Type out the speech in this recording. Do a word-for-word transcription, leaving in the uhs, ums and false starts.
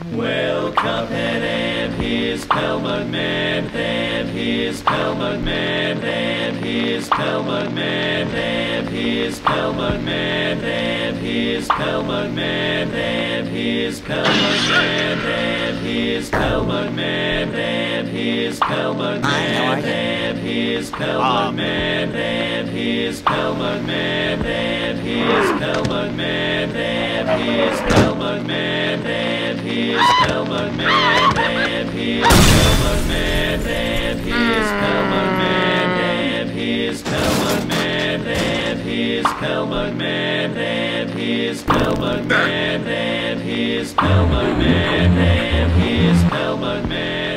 Well, Cuphead and his Pelmon Man, and his Pelmon Man, and his Pelmon Man, and his Pelmon Man, and his Pelmon Man, and his Pelmon Man, and his Pelmon Man, and his Pelmon Man, and his Pelmon Man, and his Pelmon Man, and his Pelmon Man, and his Pelmon Man, and his Pelmon Man, and his Pelmon Man, and his Pelmon Man, and his Pelmon Man, and his Pelmon Man, and his Pelmon Man, and his Pelmon Man, and his Pelmon Man.